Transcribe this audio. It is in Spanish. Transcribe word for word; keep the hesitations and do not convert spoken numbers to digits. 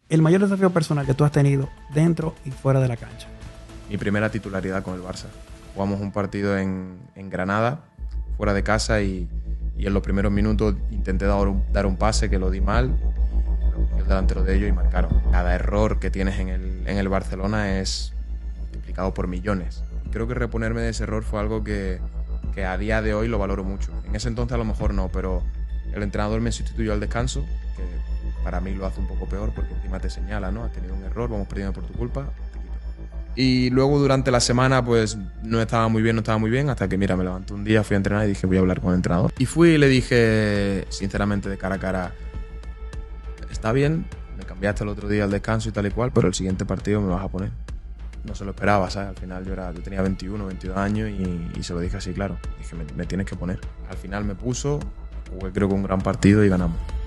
el mayor desafío personal que tú has tenido dentro y fuera de la cancha. Mi primera titularidad con el Barça. Jugamos un partido en, en Granada, fuera de casa, y, y en los primeros minutos intenté dar un, dar un pase que lo di mal, el delantero de ellos, y marcaron. Cada error que tienes en el, en el Barcelona es multiplicado por millones. Creo que reponerme de ese error fue algo que, que a día de hoy lo valoro mucho. En ese entonces a lo mejor no, pero el entrenador me sustituyó al descanso, que para mí lo hace un poco peor porque encima te señala, ¿no? Has tenido un error, vamos perdiendo por tu culpa. Y luego durante la semana pues no estaba muy bien, no estaba muy bien, hasta que mira, me levanté un día, fui a entrenar y dije voy a hablar con el entrenador. Y fui y le dije sinceramente de cara a cara, está bien, me cambiaste el otro día al descanso y tal y cual, pero el siguiente partido me vas a poner. No se lo esperaba, ¿sabes? Al final yo, era, yo tenía veintiuno, veintidós años y, y se lo dije así, claro. Dije, me, me tienes que poner. Al final me puso, jugué creo que un gran partido y ganamos.